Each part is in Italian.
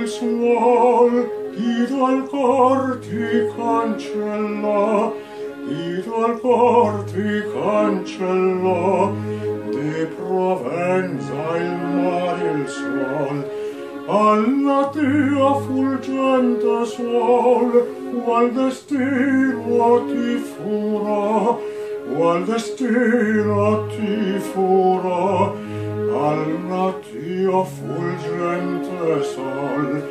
suol, chi dal cor ti cancella, chi dal cor ti cancella, di Provenza il mare il sol, alla tua fulgente sol, qual destino ti fura, qual destino ti fura, alla tua fulgente sol,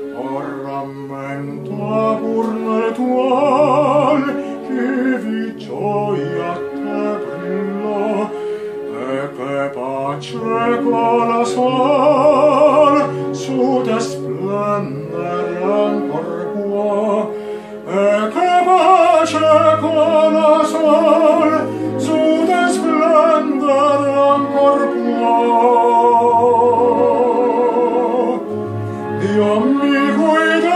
orramenta pur nel tuol, che vi gioia te brilla, e che pace con la sol, su te splendere ancor qua, e che pace con la sol, su te splendere ancor qua. Dio mi guida,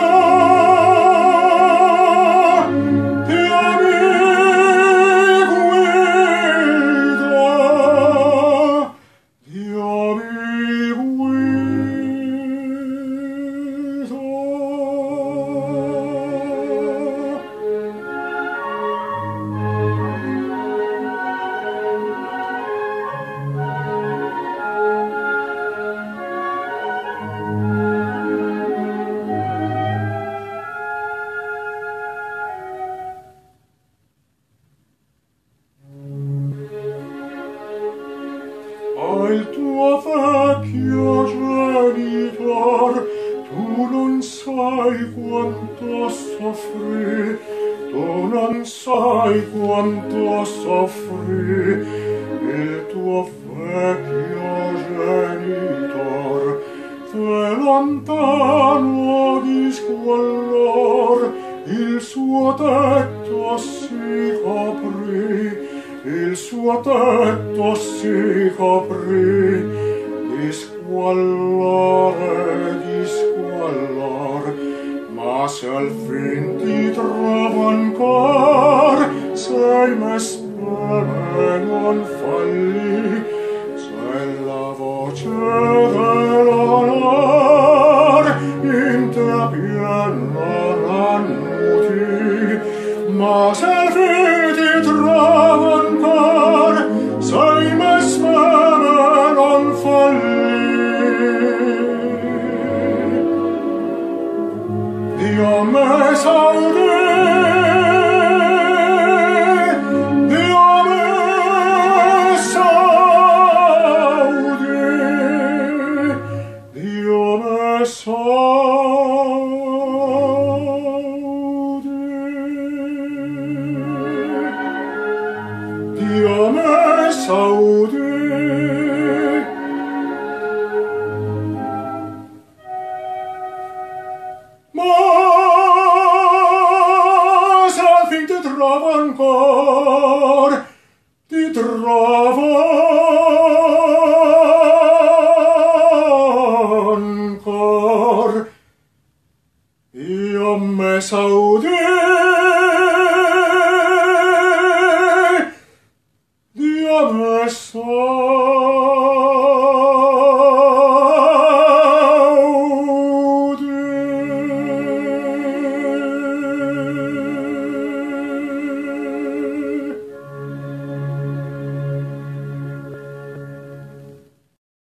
Dio mi guida, Dio mi il tuo vecchio genitor, tu non sai quanto soffrì, tu non sai quanto soffrì, il tuo vecchio genitor, te lontano di squallor, il suo tetto si coprì, il suo tetto si coprì di squallor, ma se al fin ti trovo ancor, sei me speme non falli, se la voce dell'onor in te piena l'annuti, ma se al fin ti trovo ancor, sei me speme non falli. Dio me saudi, Dio me saudi, Dio me saudi, Dio me saudi. Ma se al fin ti trovo ancor, ti trovo ancor, io me saudi.